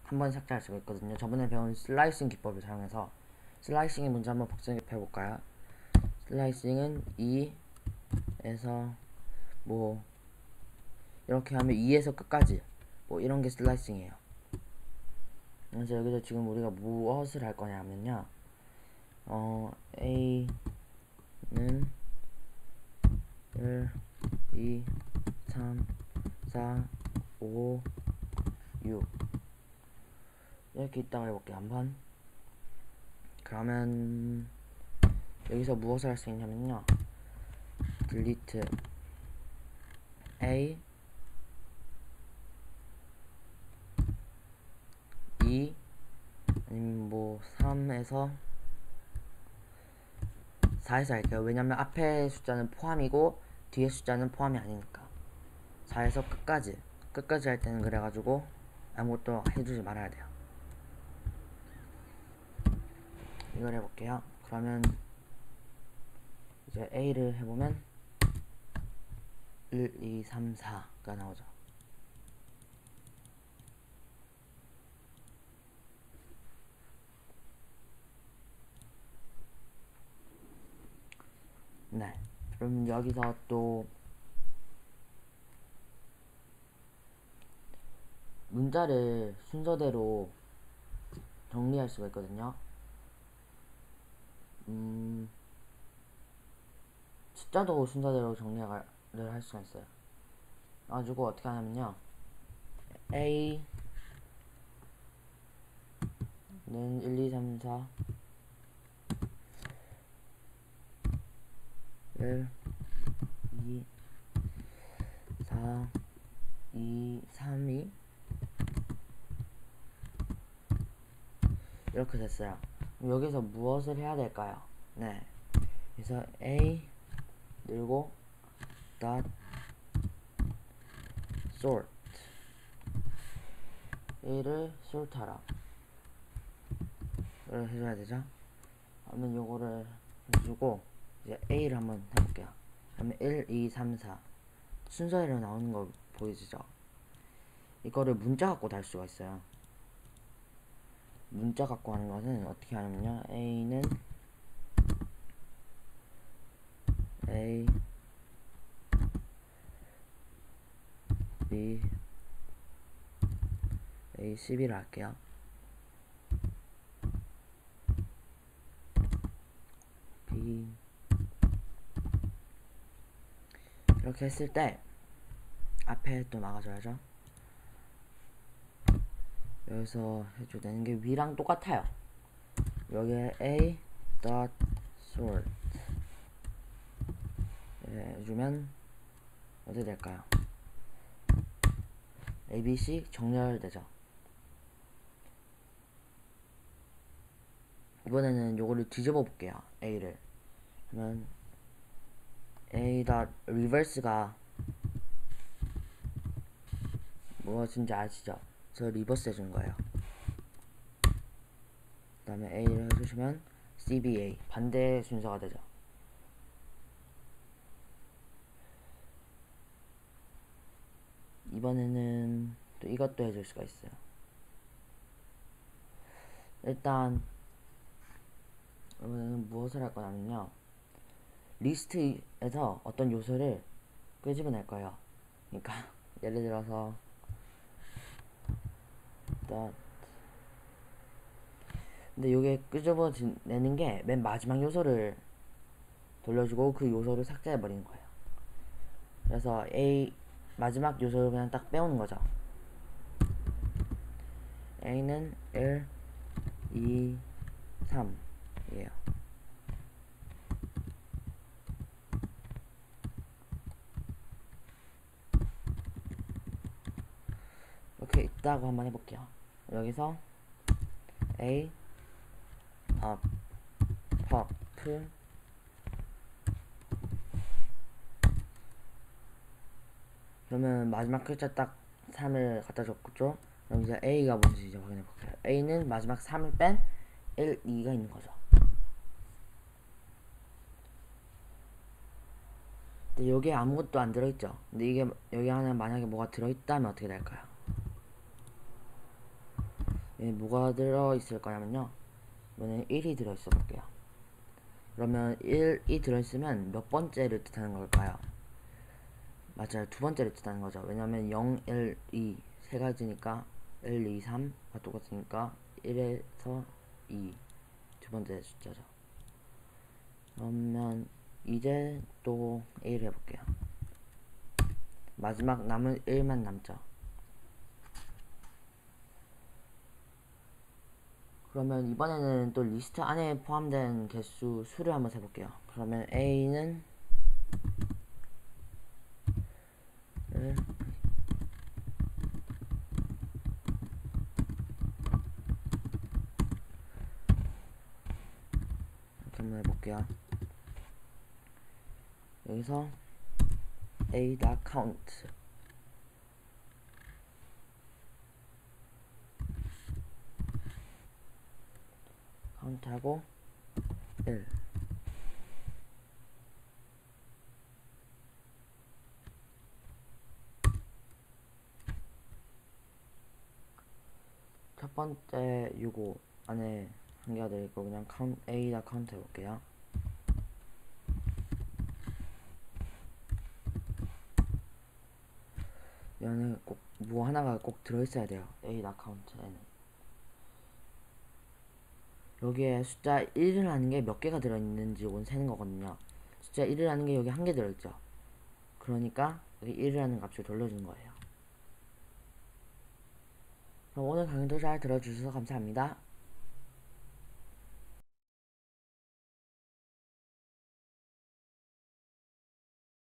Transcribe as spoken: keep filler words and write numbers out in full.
한 번에 삭제할 수가 있거든요. 저번에 배운 슬라이싱 기법을 사용해서 슬라이싱의 문제 한번 복습해 볼까요? 슬라이싱은 이에서 뭐 이렇게 하면 이에서 끝까지 뭐 이런 게 슬라이싱이에요. 그래서 여기서 지금 우리가 무엇을 할 거냐면요, 어 A는 일, 이, 삼, 사, 오, 육 이렇게 있다가 해볼게요. 한번. 그러면 여기서 무엇을 할 수 있냐면요, delete A 이 아니면 뭐 삼에서 사에서 할게요. 왜냐면 앞에 숫자는 포함이고 뒤에 숫자는 포함이 아니니까. 사에서 끝까지 끝까지 할 때는 그래가지고 아무것도 해주지 말아야 돼요. 이걸 해볼게요. 그러면 이제 A를 해보면 일, 이, 삼, 사가 나오죠. 네. 그럼 여기서 또 문자를 순서대로 정리할 수가 있거든요. 음, 숫자도 순서대로 정리를 할 수가 있어요. 그래가지고 어떻게 하냐면요, A는 일, 이, 삼, 사 일, 이, 사, 이, 삼, 이 이렇게 됐어요. 그럼 여기서 무엇을 해야 될까요? 네. 그래서 A 늘고 dot sort A를 sort하라 를 해줘야 되죠. 그러면 요거를 해주고 이제 A를 한번 해볼게요. 그러면 일, 이, 삼, 사 순서대로 나오는 거 보이시죠? 이거를 문자 갖고 달 수가 있어요. 문자 갖고 하는 것은 어떻게 하냐면요, A는 A, B, A 십일을 할게요. B 이렇게 했을 때 앞에 또 막아줘야죠. 여기서 해줘야 되는 게 위랑 똑같아요. 여기에 A dot sort 해주면 어떻게 될까요? A, B, C 정렬되죠. 이번에는 요거를 뒤집어 볼게요. A를. 그러면 A dot reverse가 무엇인지 아시죠? 저 리버스 해준 거예요. 그 다음에 A를 해주시면 C B A 반대 순서가 되죠. 이번에는 또 이것도 해줄 수가 있어요. 일단 이번에는 무엇을 할 거냐면요, 리스트에서 어떤 요소를 끄집어낼 거예요. 그러니까 예를 들어서 일단 근데 이게 끄집어내는 게 맨 마지막 요소를 돌려주고 그 요소를 삭제해버리는 거예요. 그래서 A 마지막 요소를 그냥 딱 빼오는 거죠. A는 일, 이, 삼 이에요. 이렇게 있다고 한번 해볼게요. 여기서 A up pop 그러면 마지막 글자 딱 삼을 갖다 줬죠. 그럼 이제 A가 뭔지 이제 확인해 볼게요. A는 마지막 삼을 뺀 일, 이가 있는 거죠. 근데 여기에 아무것도 안 들어있죠. 근데 이게 여기 안에 만약에 뭐가 들어있다면 어떻게 될까요? 예, 뭐가 들어있을 거냐면요, 이번엔 일이 들어있어 볼게요. 그러면 일이 들어있으면 몇 번째를 뜻하는 걸까요? 맞아요, 두 번째를 뜻하는 거죠. 왜냐면 영, 일, 이 세 가지니까 일, 이, 삼과 똑같으니까 일에서 이 두 번째 숫자죠. 그러면 이제 또 일 해볼게요. 마지막 남은 일만 남죠. 그러면 이번에는 또 리스트 안에 포함된 개수 수를 한번 세볼게요. 그러면 A는 일, 이렇게 한번 해볼게요. 여기서 A.count 카운트하고 일. 첫 번째 요거 안에 한 개가 들어있고 그냥 count, A다 카운트 해볼게요. 얘는 꼭 뭐 하나가 꼭 들어있어야 돼요. A다 카운트에는. 여기에 숫자 일이라는 게 몇 개가 들어있는지 오늘 세는 거거든요. 숫자 일이라는 게 여기 한 개 들어있죠. 그러니까 여기 일이라는 값을 돌려주는 거예요. 그럼 오늘 강의도 잘 들어주셔서 감사합니다.